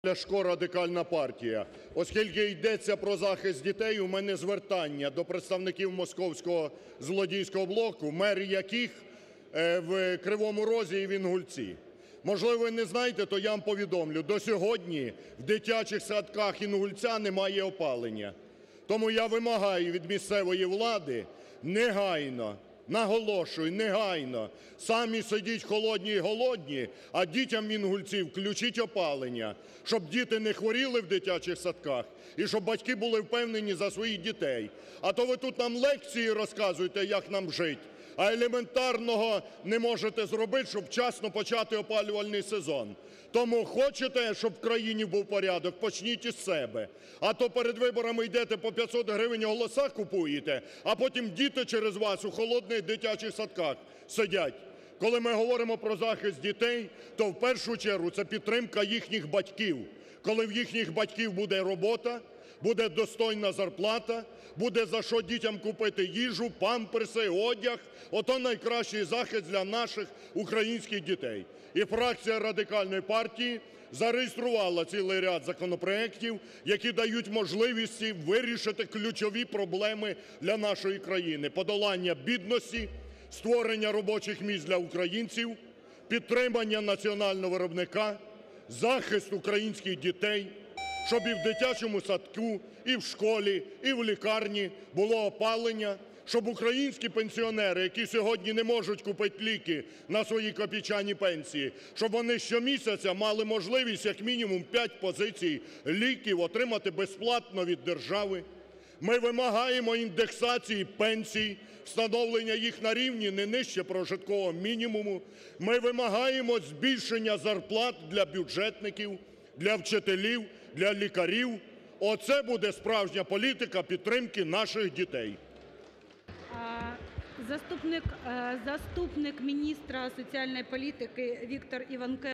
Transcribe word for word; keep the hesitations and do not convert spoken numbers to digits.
Ляшко, Радикальна партія. Оскільки йдеться про захист дітей, у мене звертання до представників московського злодійського блоку, мери яких в Кривому Розі і в Інгульці. Можливо, ви не знаєте, то я вам повідомлю, до сьогодні в дитячих садках Інгульця немає опалення. Тому я вимагаю від місцевої влади негайно, наголошую, негайно, самі сидіть холодні і голодні, а дітям в Інгульці включіть опалення, щоб діти не хворіли в дитячих садках і щоб батьки були впевнені за своїх дітей. А то ви тут нам лекції розказуєте, як нам жити, а елементарного не можете зробити, щоб вчасно почати опалювальний сезон. Тому хочете, щоб в країні був порядок, почніть із себе. А то перед виборами йдете по п'ятсот гривень голоса купуєте, а потім діти через вас у холодних дитячих садках сидять. Коли ми говоримо про захист дітей, то в першу чергу це підтримка їхніх батьків. Коли в їхніх батьків буде робота, буде достойна зарплата, буде за що дітям купити їжу, памперси, одяг, ото найкращий захист для наших українських дітей. І фракція Радикальної партії зареєструвала цілий ряд законопроектів, які дають можливість вирішити ключові проблеми для нашої країни: подолання бідності, створення робочих місць для українців, підтримання національного виробника, захист українських дітей, щоб і в дитячому садку, і в школі, і в лікарні було опалення, щоб українські пенсіонери, які сьогодні не можуть купити ліки на свої копійчані пенсії, щоб вони щомісяця мали можливість як мінімум п'ять позицій ліків отримати безплатно від держави. Ми вимагаємо індексації пенсій, встановлення їх на рівні не нижче прожиткового мінімуму. Ми вимагаємо збільшення зарплат для бюджетників, для вчителів, для лікарів. Оце буде справжня політика підтримки наших дітей. Заступник, заступник міністра соціальної політики Віктор Іванкевич